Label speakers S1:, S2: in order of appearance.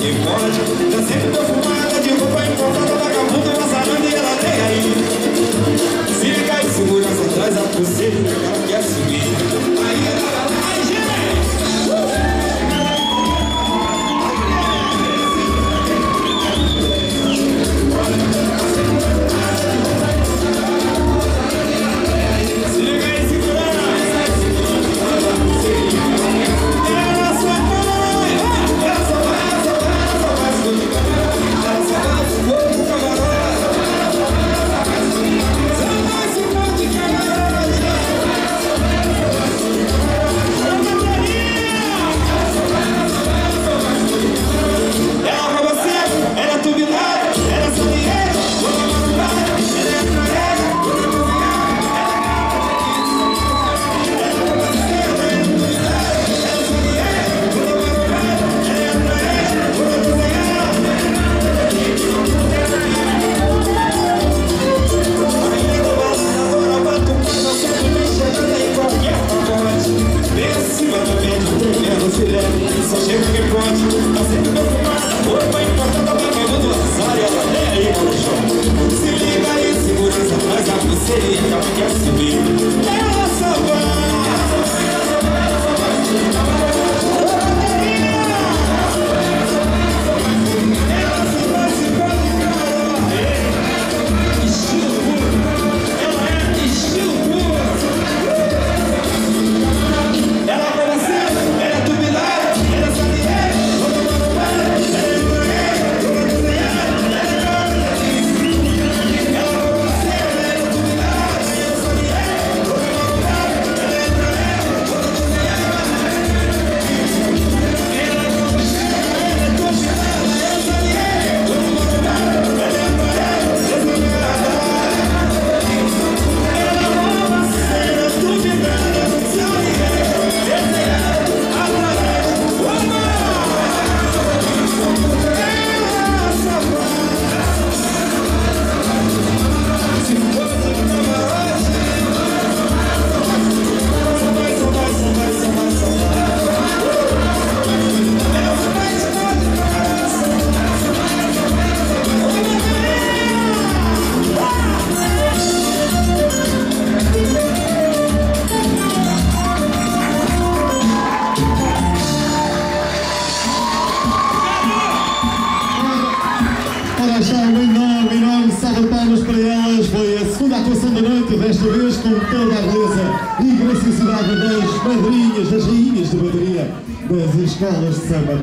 S1: se pode. Tá sempre perfumada, de roupa importada, vagabunda, vazaranda e ela tem aí. Se liga aí, segurança atrás a pulseira, que ela quer subir. Aí ela vai, gente! Se liga aí, segurança! Só chega quem pode, tá sempre perfumada, roupa importada, vagabundo, azar e ela nem aí no chão. Se liga aí, segurança atrás a pulseirinha, que ela quer subir. Ela só vai. Ela só vai se pode, cara. Estilo puro. Ela é estilo puro. Ela vai nascer, ela é tubilada.
S2: Já uma enorme salva de palmas para elas. Foi a segunda atuação da noite, desta vez com toda a beleza e graciosidade das madrinhas, das rainhas de bateria das escolas de samba.